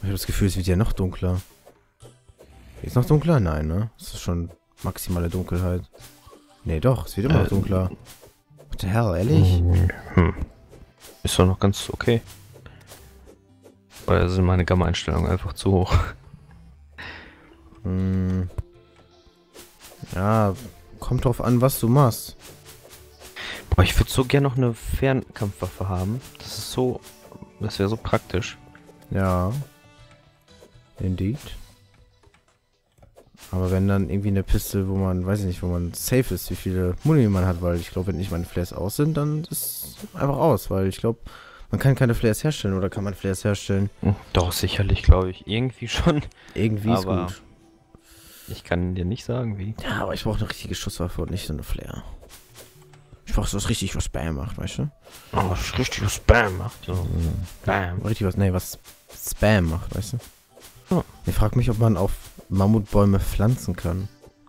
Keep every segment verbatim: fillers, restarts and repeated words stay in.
habe das Gefühl, es wird ja noch dunkler. Ist noch dunkler? Nein, ne? Das ist schon maximale Dunkelheit. Nee, doch, es wird immer noch Äh, dunkler. What the hell, ehrlich? Hm. Ist doch noch ganz okay. Oder sind meine Gamma-Einstellungen einfach zu hoch? Hm. Ja, kommt drauf an, was du machst. Boah, ich würde so gerne noch eine Fernkampfwaffe haben. Das ist so... Das wäre so praktisch. Ja. Indeed. Aber wenn dann irgendwie eine Piste, wo man, weiß ich nicht, wo man safe ist, wie viele Muni man hat, weil ich glaube, wenn nicht meine Flares aus sind, dann ist es einfach aus, weil ich glaube, man kann keine Flares herstellen, oder kann man Flares herstellen? Hm, Doch, sicherlich, glaube ich. Irgendwie schon. Irgendwie ist Aber gut. ich kann dir nicht sagen, wie. Ja, aber ich brauche eine richtige Schusswaffe und nicht so eine Flare. Ich brauche so was richtig, was Spam macht, weißt du? Oh, was richtig Spam macht. So. Mhm. Bam. Richtig was, nee, was Spam macht, weißt du? Oh. Ich frage mich, ob man auf Mammutbäume pflanzen kann.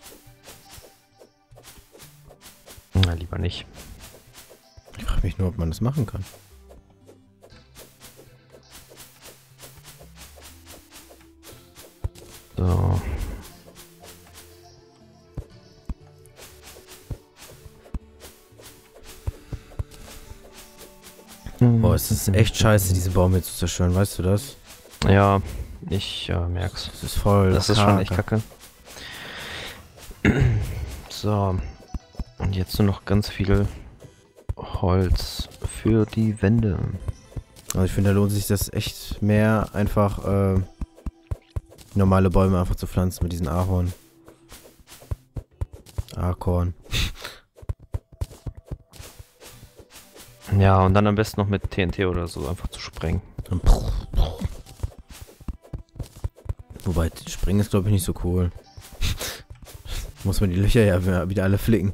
Na, lieber nicht. Ich frage mich nur, ob man das machen kann. So. Boah, es ist echt scheiße, diese Bäume zu zerstören, weißt du das? Ja, ich äh, merk's. Das ist voll. Das ist schon echt kacke. kacke. So. Und jetzt nur noch ganz viel Holz für die Wände. Also ich finde, da lohnt sich das echt mehr, einfach äh, normale Bäume einfach zu pflanzen mit diesen Ahorn. Ahorn. Ja, und dann am besten noch mit T N T oder so einfach zu sprengen. Wobei, springen ist glaube ich nicht so cool. Muss man die Löcher ja wieder alle flicken.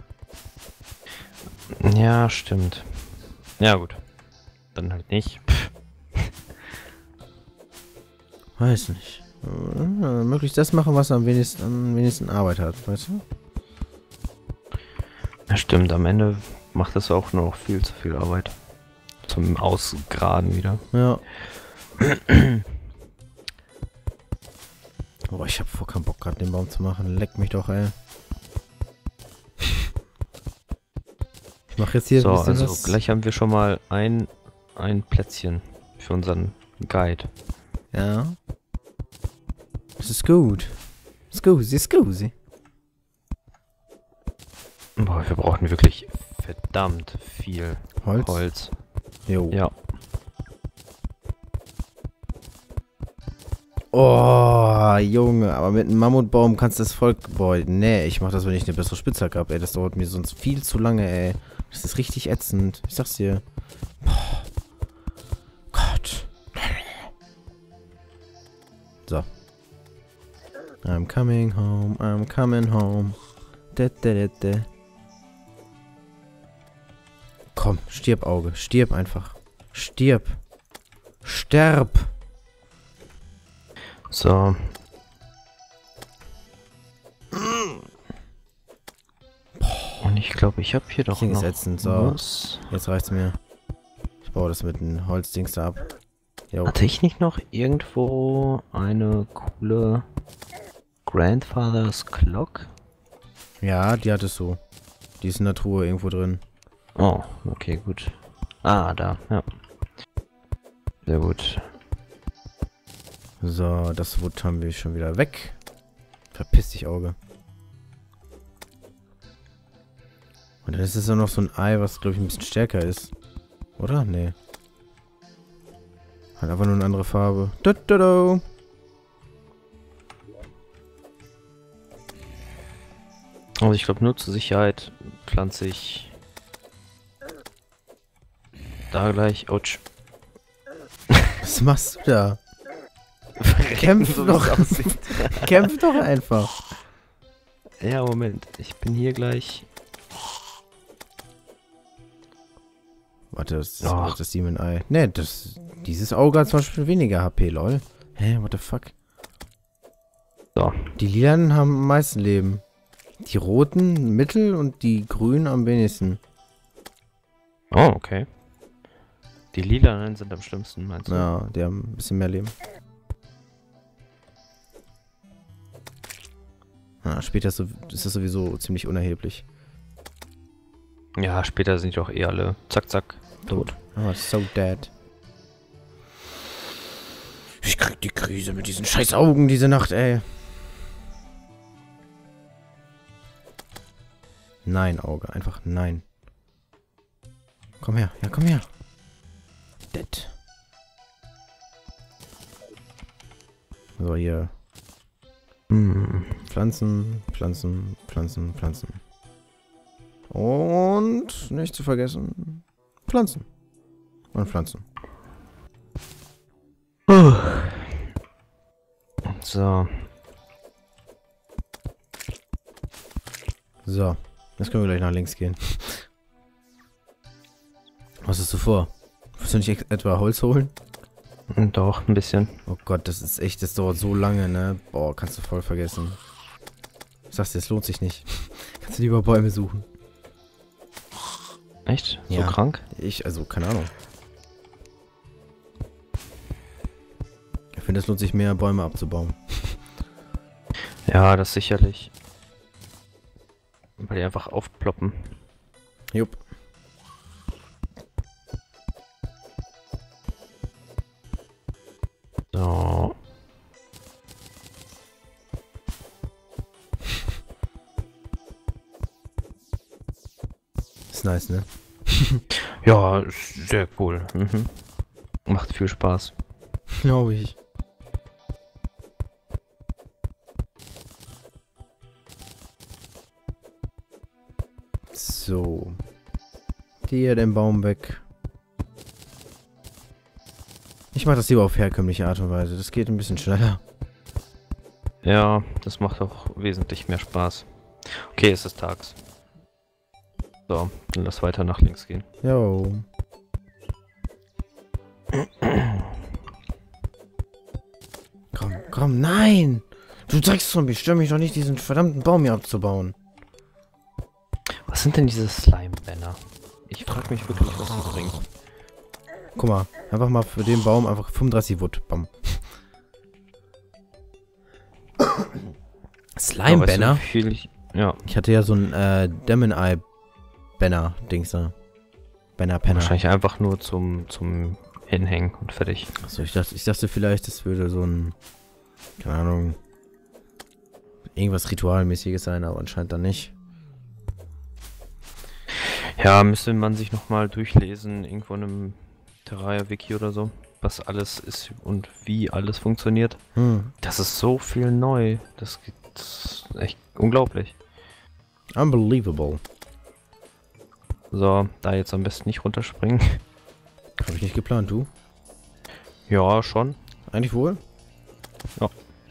Ja, stimmt. Ja, gut. Dann halt nicht. Pff. Weiß nicht. Äh, möglichst das machen, was am wenigsten, am wenigsten Arbeit hat, weißt du? Ja, stimmt. Am Ende macht es auch noch viel zu viel Arbeit. Zum Ausgraden wieder. Ja. Boah, ich hab voll keinen Bock gerade den Baum zu machen. Leck mich doch, ey. Ich mach jetzt hier So, ein bisschen also was. gleich haben wir schon mal ein, ein Plätzchen für unseren Guide. Ja. Das ist gut. Scusi, scusi. Boah, wir brauchen wirklich verdammt viel Holz? Holz. Jo. Ja. Oh, Junge, aber mit einem Mammutbaum kannst du das Volk... Boah, nee, ich mach das, wenn ich eine bessere Spitzhacke habe, ey. Das dauert mir sonst viel zu lange, ey. Das ist richtig ätzend. Ich sag's dir. Boah. Gott. So. I'm coming home, I'm coming home. Da, da, da, da. Komm, stirb, Auge. Stirb einfach. Stirb. Sterb. So. Und ich glaube, ich habe hier doch Ding ist noch ätzend, so. was. Jetzt reicht's mir. Ich baue das mit einem Holzdings da ab. Jo. Hatte ich nicht noch irgendwo eine coole Grandfather's Clock? Ja, die hattest du. Die ist in der Truhe irgendwo drin. Oh, okay, gut. Ah, da, ja. Sehr gut. So, das Wood haben wir schon wieder weg. Verpiss dich, Auge. Und dann ist es ja noch so ein Ei, was, glaube ich, ein bisschen stärker ist. Oder? Nee. Hat einfach nur eine andere Farbe. Da, da, da. Also ich glaube, nur zur Sicherheit pflanze ich da gleich. Autsch. Was machst du da? Kämpf So, wie doch. es aussieht. Kämpf doch einfach. Ja, Moment. Ich bin hier gleich. Warte, das ist Ach. das Demon Eye. Ne, das, dieses Auge hat zum Beispiel weniger H P, lol. Hä, what the fuck? So. Die Lilanen haben am meisten Leben. Die roten mittel und die grünen am wenigsten. Oh, okay. Die lilanen sind am schlimmsten, meinst du? Ja, die haben ein bisschen mehr Leben. später ist, so, ist das sowieso ziemlich unerheblich. Ja, später sind die auch eh alle zack, zack, tot. Oh, so dead. Ich krieg die Krise mit diesen scheiß Augen diese Nacht, ey. Nein, Auge. Einfach nein. Komm her. Ja, komm her. Dead. So, hier. Hm. Pflanzen, Pflanzen, Pflanzen, Pflanzen. Und nicht zu vergessen, Pflanzen. Und Pflanzen. So. So. Jetzt können wir gleich nach links gehen. Was hast du vor? Willst du nicht etwa Holz holen? Doch, ein bisschen. Oh Gott, das ist echt, das dauert so lange, ne? Boah, kannst du voll vergessen. Ich sag's dir, es lohnt sich nicht. Kannst du lieber Bäume suchen. Echt? So Ja. krank? Ich, also, keine Ahnung. Ich finde, es lohnt sich mehr, Bäume abzubauen. Ja, das sicherlich. Weil die einfach aufploppen. Jupp. So. Ist nice, ne? Ja, ist sehr cool. Mhm. Macht viel Spaß. Glaube ich. So. Hier den Baum weg. Ich mache das lieber auf herkömmliche Art und Weise. Das geht ein bisschen schneller. Ja, das macht auch wesentlich mehr Spaß. Okay, es ist tags. So, dann lass weiter nach links gehen. Jo. Komm, komm, nein! Du Dreckszombie, stör mich doch nicht, diesen verdammten Baum hier abzubauen. Was sind denn diese Slime-Banner? Ich frage mich wirklich, was die bringen. Guck mal, einfach mal für den Baum einfach fünfunddreißig Wood. Bam. Slime-Banner? Aber weißt du, wie viel ich, ja, Ich hatte ja so ein äh, Demon Eye Banner, Dings da. Banner Penner. wahrscheinlich einfach nur zum, zum Hinhängen und fertig. Achso, ich dachte, ich dachte vielleicht, das würde so ein, keine Ahnung, irgendwas Ritualmäßiges sein, aber anscheinend dann nicht. Ja, müsste man sich nochmal durchlesen, irgendwo in einem Terraria-Wiki oder so, was alles ist und wie alles funktioniert. Hm. Das ist so viel neu. Das geht das ist echt unglaublich. Unbelievable. So, da jetzt am besten nicht runterspringen. Habe ich nicht geplant, du? Ja, schon. Eigentlich wohl? Ja.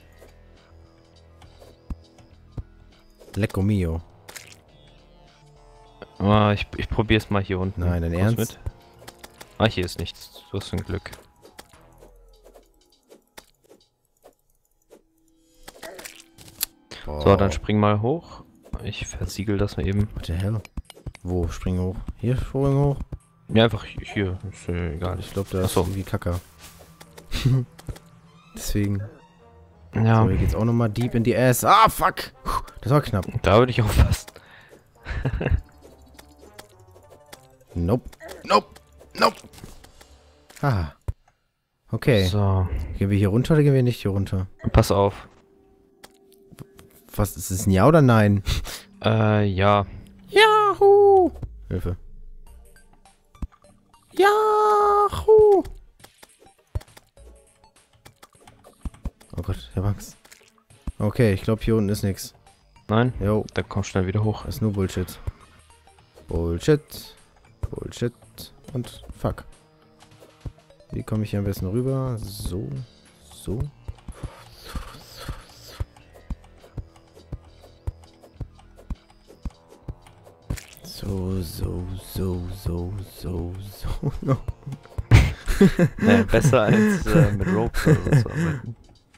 Lecco mio. Ah, ich, ich probiere es mal hier unten. Nein, dein Kurz Ernst? mit. Ah, hier ist nichts. Du hast ein Glück. Boah. So, dann spring mal hoch. Ich versiegel das mal eben. What the hell? Wo? Spring hoch. Hier spring hoch? Ja, einfach hier. Ist äh, egal. Ich glaube, da ist Achso. irgendwie Kacker. Deswegen. Ja, So, hier geht's auch nochmal deep in die Ass. Ah, fuck! Puh, das war knapp. da würde ich aufpassen. Nope. Nope. Nope. Ah. Okay. So, Gehen wir hier runter oder gehen wir nicht hier runter? pass auf. Was, ist es ein Ja oder Nein? Äh, ja. Yahoo! Hilfe. Yahoo! Oh Gott, ich hab Angst. Okay, ich glaube hier unten ist nichts. Nein? Jo, Dann komm schnell wieder hoch. ist nur Bullshit. Bullshit. Bullshit. Und fuck. Wie komme ich hier am besten rüber? So. So. So, so, so, so, so, so. No. Nee, besser als äh, mit Ropes oder so zu arbeiten.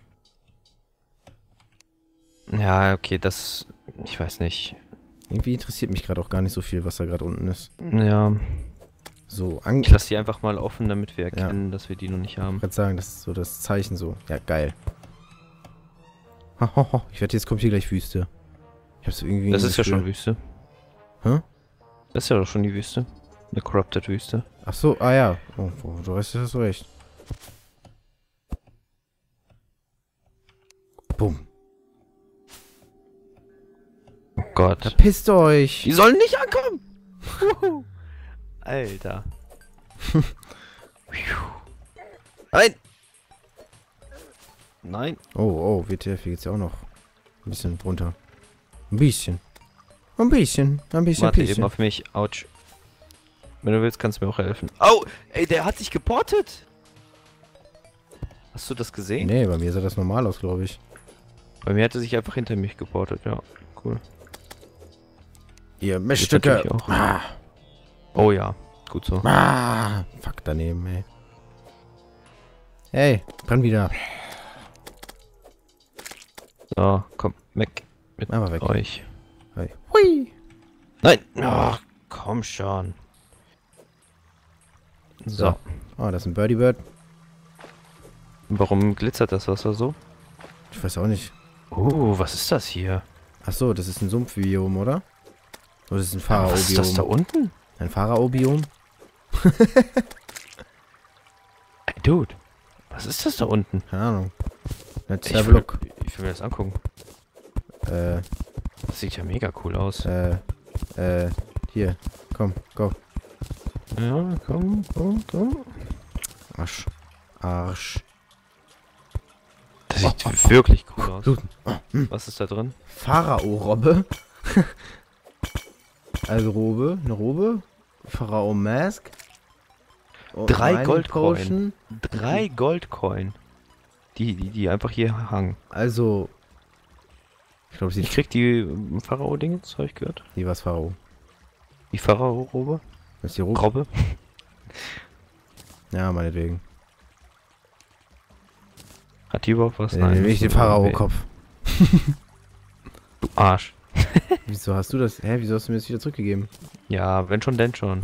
Ja, okay, das... Ich weiß nicht. Irgendwie interessiert mich gerade auch gar nicht so viel, was da gerade unten ist. Ja, So, an ich lasse die einfach mal offen, damit wir erkennen, dass wir die noch nicht haben. Ich gerade sagen, das ist so das Zeichen so. Ja, geil. Ha, ha, ha. Ich wette, jetzt kommt hier gleich Wüste. Ich hab's irgendwie. Das ist ja Gefühl. schon Wüste. Hä? Das ist ja doch schon die Wüste. Eine Corrupted Wüste. Ach so, ah ja. Oh, oh, du hast das so recht. Bumm. Oh Gott. Verpisst euch! Die sollen nicht ankommen! Wuhu. Alter. Nein! Nein. Oh, oh, W T F, hier geht's ja auch noch. Ein bisschen drunter. Ein bisschen. Ein bisschen. Ein bisschen. Warte bisschen. eben auf mich. Autsch. Wenn du willst, kannst du mir auch helfen. Au! Ey, der hat sich geportet! Hast du das gesehen? Nee, bei mir sah das normal aus, glaube ich. Bei mir hat er sich einfach hinter mich geportet, ja. Cool. Ihr Jetzt Miststücke. natürlich auch. Ah, Oh ja, gut so. ah, fuck daneben, ey. Hey, brenn wieder. So, komm, weg mit Einfach weg. euch. Hey. Hui. Nein! Ach, komm schon. So. So. Oh, das ist ein Birdie Bird. Warum glitzert das Wasser so? Ich weiß auch nicht. Oh, was ist das hier? Ach so, das ist ein Sumpfbiom, oder? Oder das ist ein Was ist das da Pharao-Biom? unten? Ein Pharao-Biom? Ey, Dude. Was ist das da unten? Keine Ahnung. Let's Ich have a will, look. ich will mir das angucken. Äh, Das sieht ja mega cool aus. äh, äh, hier. Komm, go. Ja, komm, komm, komm. Arsch. Arsch. Das sieht wirklich cool aus. Bluten. Oh, hm. Was ist da drin? Pharao-Robbe. Also Robe, eine Robe. Pharao-Mask. Oh, Drei Mining Goldcoin. Potion. Drei Goldcoin. Die, die, die einfach hier hangen. Also. Ich glaube, sie Ich krieg die ähm, Pharao-Dinge, das habe ich gehört. Die was Pharao. Die Pharao-Robe? Das ist die Robe. Robbe? Ja, meinetwegen. Hat die überhaupt was? Dann nehme ich den Pharao-Kopf. Du Arsch. Wieso hast du das? Hä, wieso hast du mir das wieder zurückgegeben? Ja, wenn schon, denn schon.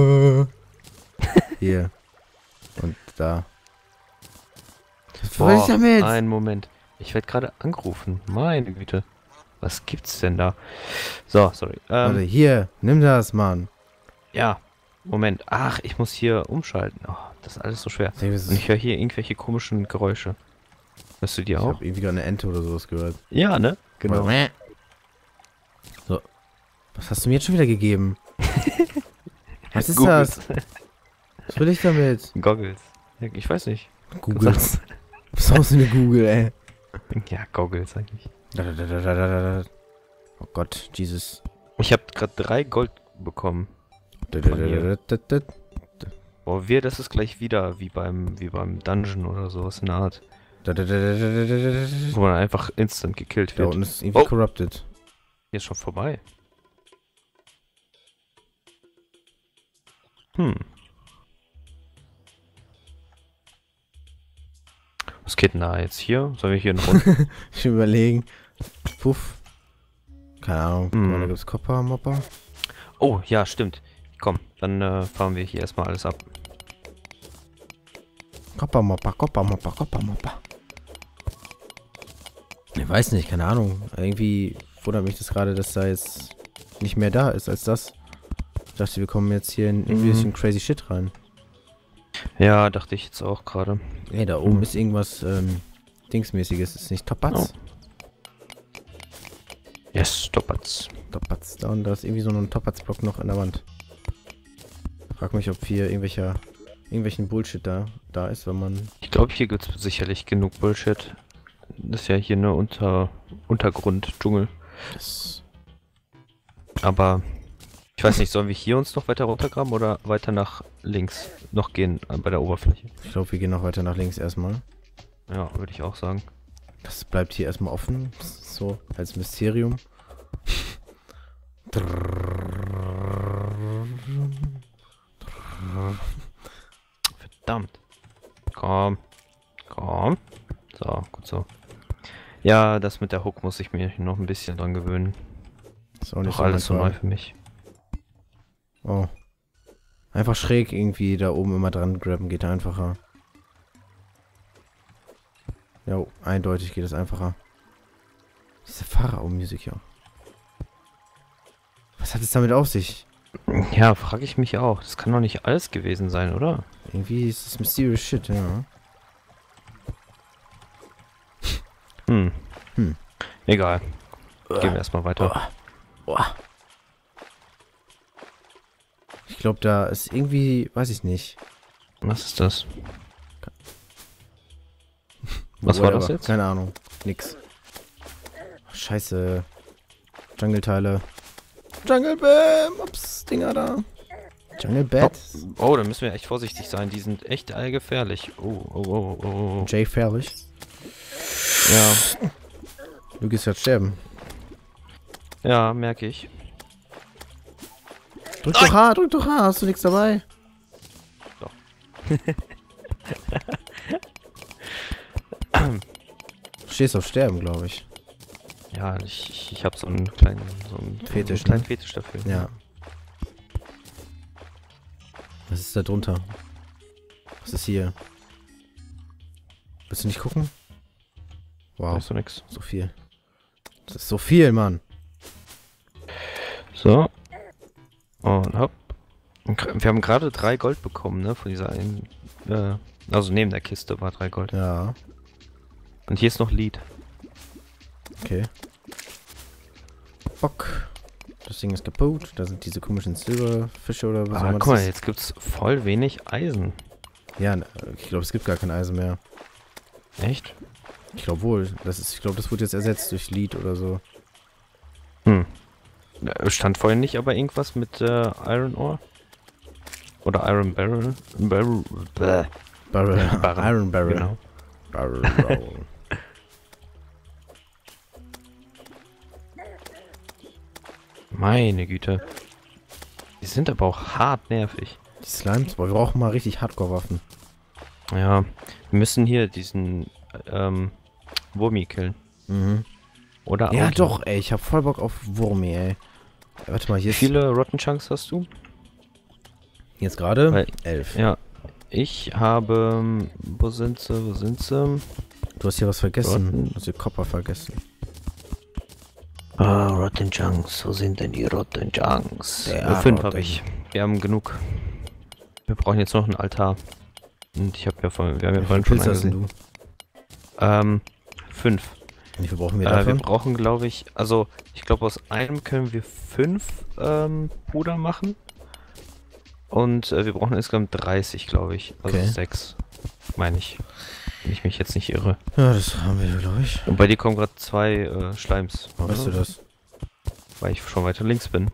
Hier. Und da. Was Boah, will ich damit? einen Moment. Ich werde gerade angerufen. Meine Güte. Was gibt's denn da? So, sorry. Warte, Ähm, hier. Nimm das, Mann. ja. Moment. Ach, ich muss hier umschalten. Oh, das ist alles so schwer. Ich, denke, das Und ist, ich höre hier irgendwelche komischen Geräusche. Hörst du die ich auch? habe irgendwie gerade eine Ente oder sowas gehört. Ja, ne? Genau. So. Was hast du mir jetzt schon wieder gegeben? Was ist Googles. das? Was will ich damit? Goggles. Ja, ich weiß nicht. Googles. Was hast du eine Google, ey? Ja, Goggles eigentlich. Da, da, da, da, da, da, da. Oh Gott, Jesus. Ich habe gerade drei Gold bekommen. Da, da, da, da, da, da. Boah, wir, das ist gleich wieder wie beim, wie beim Dungeon oder sowas in der Art. Da, da, da, da, da, da, da, da. Wo man einfach instant gekillt Da wird. unten ist irgendwie Oh. corrupted. Hier ist schon vorbei. Hm. Was geht denn da jetzt hier? Sollen wir hier noch unten? Ich will überlegen. Puff. Keine Ahnung. Guck mal, Hm. da gibt's Copper, Mopper. Oh, ja, stimmt. Komm, dann äh, fahren wir hier erstmal alles ab. Copper, Mopper, Copper, Mopper, Copper, Mopper. Ich weiß nicht, keine Ahnung. Irgendwie wundert mich das gerade, dass da jetzt nicht mehr da ist als das. Ich dachte, wir kommen jetzt hier in irgendwie Mhm. bisschen crazy shit rein. Ja, dachte ich jetzt auch gerade. Ey, da oben Mhm. ist irgendwas, ähm, Dingsmäßiges. Ist nicht Topaz? Yes, Stoppert's. Topaz. Da und da ist irgendwie so ein Topaz-Block noch in der Wand. Frag mich, ob hier irgendwelcher, irgendwelchen Bullshit da, da ist, wenn man... Ich glaube, hier gibt es sicherlich genug Bullshit. Das ist ja hier eine Unter Untergrund-Dschungel. Das Aber ich weiß nicht, sollen wir hier uns noch weiter runtergraben oder weiter nach links noch gehen äh, bei der Oberfläche? ich glaube, wir gehen noch weiter nach links erstmal. Ja, würde ich auch sagen. Das bleibt hier erstmal offen. So, als Mysterium. Verdammt. Komm. Komm. So, gut so. Ja, das mit der Hook muss ich mir noch ein bisschen dran gewöhnen. Ist auch nicht Doch alles so mein neu Fall. für mich. Oh. Einfach schräg irgendwie da oben immer dran grabben geht einfacher. Ja, eindeutig geht es einfacher. Diese Pharao-Musik, ja. Was hat es damit auf sich? Ja, frage ich mich auch. Das kann doch nicht alles gewesen sein, oder? Irgendwie ist das mysterious shit, ja. Hm. Hm. Egal. Gehen wir erstmal weiter. Oh. Oh. Ich glaube, da ist irgendwie, weiß ich nicht. Was ist das? Was war das jetzt? Keine Ahnung. Nix. Ach, scheiße. Jungle-Teile. Jungle Bam! Ups, Dinger da. Jungle Bat. Oh, oh, da müssen wir echt vorsichtig sein. Die sind echt allgefährlich. Oh, oh, oh, oh, oh. Jay Fährlich. Ja. Du gehst jetzt sterben. Ja, merke ich. Drück doch H, drück doch H. Hast du nichts dabei? Doch. Du stehst auf Sterben, glaube ich. Ja, ich, ich, ich habe so einen kleinen, so einen Fetisch, so einen kleinen ne? Fetisch dafür. Ja. Was ist da drunter? Was ist hier? Willst du nicht gucken? Wow. Wow, Ist so nix. so viel. Das ist so viel, Mann. So. Und hopp. Und gra- wir haben gerade drei Gold bekommen, ne? Von dieser einen. Äh, also neben der Kiste war drei Gold. Ja, Und hier ist noch Lied. okay. Bock. Das Ding ist kaputt. Da sind diese komischen Silberfische oder was auch Aber immer guck mal, das ist. jetzt gibt's voll wenig Eisen. Ja, ich glaube, es gibt gar kein Eisen mehr. Echt? Ich glaube wohl. Das ist, ich glaube, das wird jetzt ersetzt durch Lead oder so. Hm. Äh, Stand vorhin nicht aber irgendwas mit äh, Iron Ore? Oder Iron Barrel? Barrel. Bäh. Barrel. Barrel. Iron Barrel. Genau. Barrel Roll. Meine Güte. Die sind aber auch hart nervig. Die Slimes? Boah, wir brauchen mal richtig Hardcore-Waffen. Ja, wir müssen hier diesen ähm, Wurmi killen. Mhm. Oder Ja, Augi. doch, ey. Ich hab voll Bock auf Wurmi, ey. Äh, Warte mal, hier Wie ist... viele Rotten Chunks hast du? Jetzt gerade? Weil- Elf. Ja, ich habe... ähm, Wo sind sie? Wo sind sie? Du hast hier was vergessen. Rotten. Du hast hier Copper vergessen. Ah, Rotten Chunks. Wo sind denn die Rotten Chunks? Der Äh, fünf Rotten. habe ich. Wir haben genug. Wir brauchen jetzt noch einen Altar. Und ich habe ja vorhin... Wir haben ja Wie vorhin viele schon Pilze hast denn angesehen. du? Ähm, fünf. Wie viel brauchen wir Äh, wir davon? brauchen, glaube ich, also ich glaube aus einem können wir fünf ähm, Puder machen. Und äh, wir brauchen insgesamt dreißig, glaube ich. Also Okay. sechs, meine ich. Wenn ich mich jetzt nicht irre. Ja, das haben wir, glaube ich. Und bei dir kommen gerade zwei äh, Schleims. Weißt du das? Weil ich schon weiter links bin.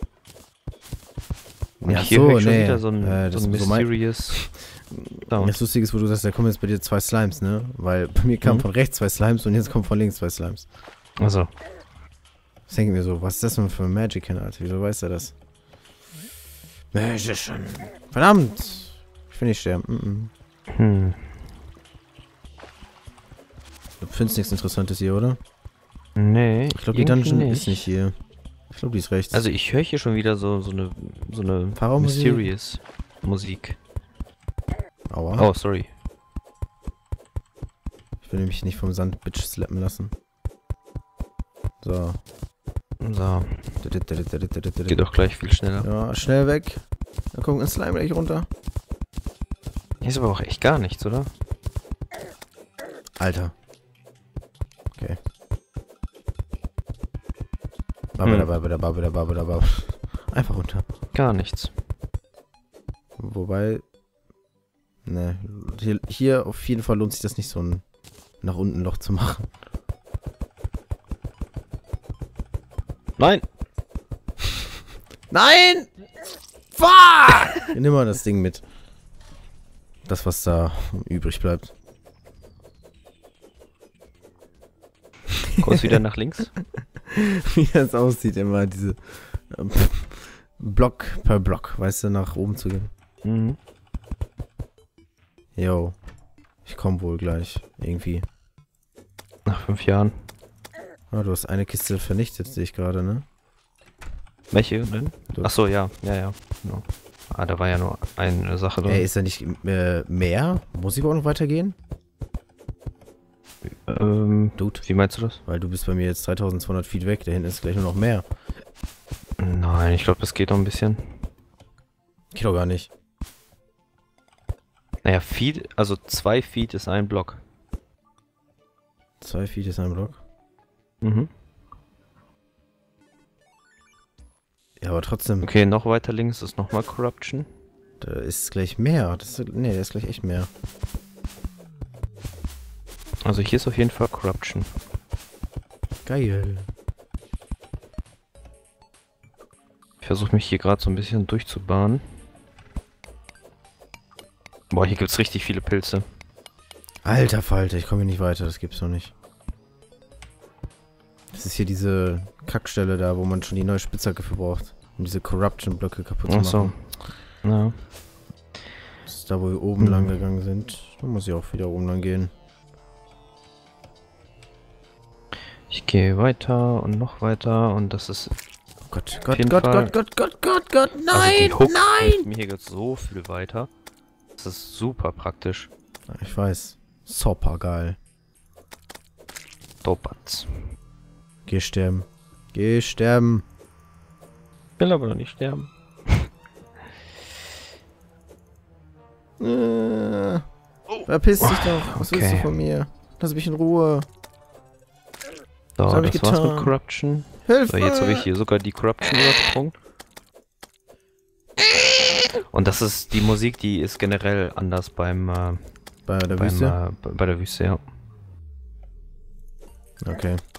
Und Ja, hier so, höre ich schon nee. wieder so ein, Äh, das so ein ist so mein- mysterious Sound. Das Lustige ist, wo du sagst, da kommen jetzt bei dir zwei Slimes, ne? Weil bei mir kamen Mhm. von rechts zwei Slimes und jetzt kommen von links zwei Slimes. Also, Das denken wir so, was ist das denn für ein Magic-Ken, Alter? Wieso weiß er das? Magician. Verdammt! Ich will nicht sterben. Mm -mm. hm. Du findest nichts Interessantes hier, oder? Nee. Ich glaube, die irgendwie Dungeon ist nicht hier. Ich glaube, die ist rechts. Also ich höre hier schon wieder so, so eine, so eine Pharao-Musik? mysterious Musik. Aua. Oh, sorry. Ich will nämlich nicht vom Sand Bitch slappen lassen. So. So, geht doch gleich viel schneller. Ja, schnell weg. Da kommt ein Slime gleich runter. Hier ist aber auch echt gar nichts, oder? Alter. Okay. Babbada, Hm. babbada, babbada, babbada, babbada. Einfach runter. Gar nichts. Wobei... Ne, hier, hier auf jeden Fall lohnt sich das nicht, so ein nach unten Loch zu machen. Nein! Nein! Fuck! Nimm mal das Ding mit. Das, was da übrig bleibt. Kurz wieder nach links. Wie das aussieht, immer diese ähm, Block per Block, weißt du, nach oben zu gehen. Mhm. Yo. Ich komm wohl gleich. Irgendwie. Nach fünf Jahren. Ah, du hast eine Kiste vernichtet, sehe ich gerade, ne? Welche denn? Du- Achso, ja, ja, ja. Genau. Ah, da war ja nur eine Sache drin. Ey, ist da nicht äh, mehr? Muss ich aber auch noch weitergehen? Ähm, Dude. wie meinst du das? Weil du bist bei mir jetzt dreitausendzweihundert Feet weg. Da hinten ist gleich nur noch mehr. Nein, Nein, ich glaube, das geht noch ein bisschen. Geht doch gar nicht. Naja, Feet, also zwei Feet ist ein Block. Zwei Feet ist ein Block. Mhm. Ja, aber trotzdem. Okay, noch weiter links ist nochmal Corruption. Da ist gleich mehr. Das ist, nee, da ist gleich echt mehr. Also hier ist auf jeden Fall Corruption. Geil. Ich versuche mich hier gerade so ein bisschen durchzubahnen. Boah, hier gibt's richtig viele Pilze. Alter Falter, ich komme hier nicht weiter. Das gibt's doch nicht. Das ist hier diese Kackstelle da, wo man schon die neue Spitzhacke für braucht. Um diese Corruption-Blöcke kaputt zu Ach so. machen. Ja. Das ist da, wo wir oben Hm. lang gegangen sind. Da muss ich auch wieder oben lang gehen. Ich gehe weiter und noch weiter und das ist... Oh Gott, Gott, jeden Gott, Fall- Gott, Gott, Gott, Gott, Gott, Also nein, die Hook nein! hilft mir hier jetzt so viel weiter. Das ist super praktisch. Ich weiß. Super geil. Dobatz. Geh sterben. Geh sterben. Will aber noch nicht sterben. Äh, verpiss dich doch. Was willst du okay. von mir? Lass mich in Ruhe. So, Was hab ich das war's mit getan? Corruption. Hilfe! So, jetzt habe ich hier sogar die Corruption übersprungen. Und das ist die Musik, die ist generell anders beim, äh, Bei der beim Wüste? äh, bei bei der Wüste, ja. Okay.